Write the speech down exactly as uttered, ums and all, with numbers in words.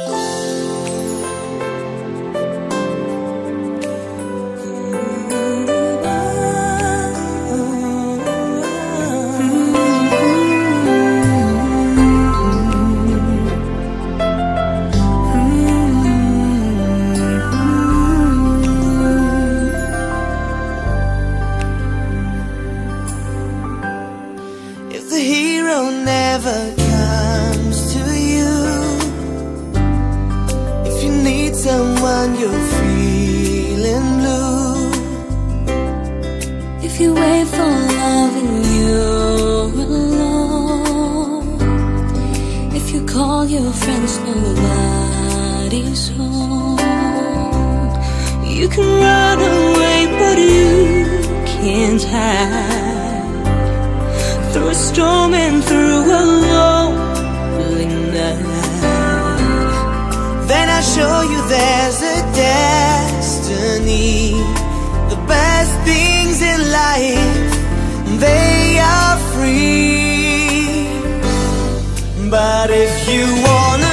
If the hero never comes to you, if you need someone you're feeling blue, if you wait for love and you're alone, if you call your friends nobody's home, you can run away but you can't hide through a storm and through a lonely night. then I show you there's a destiny. The best things in life, they are free. But if you wanna